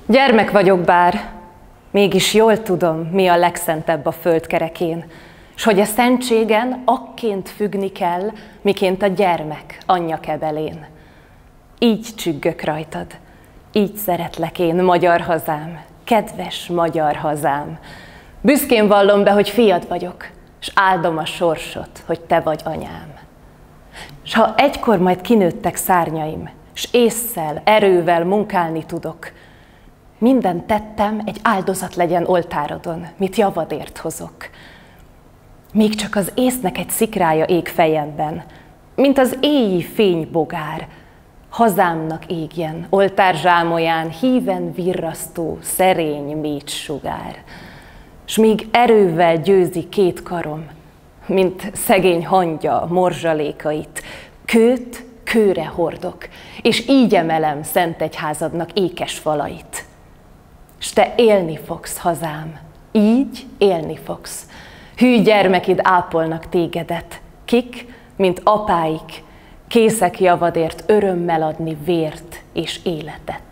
Gyermek vagyok bár, mégis jól tudom, mi a legszentebb a földkerekén, s hogy a szentségen akként függni kell, miként a gyermek anyja kebelén. Így csüggök rajtad, így szeretlek én, magyar hazám, kedves magyar hazám. Büszkén vallom be, hogy fiad vagyok, s áldom a sorsot, hogy te vagy anyám. S ha egykor majd kinőttek szárnyaim, s ésszel, erővel munkálni tudok, minden tettem egy áldozat legyen oltárodon, mit javadért hozok. Még csak az észnek egy szikrája ég fejemben, mint az éji fénybogár, hazámnak égjen, oltárzsámolyán híven virrasztó, szerény mécs sugár. S míg erővel győzi két karom, mint szegény hangya morzsalékait, kőt kőre hordok, és így emelem szent egyházadnak ékes falait. S te élni fogsz, hazám, így élni fogsz. Hű gyermekid ápolnak tégedet, kik, mint apáik, készek javadért örömmel adni vért és életet.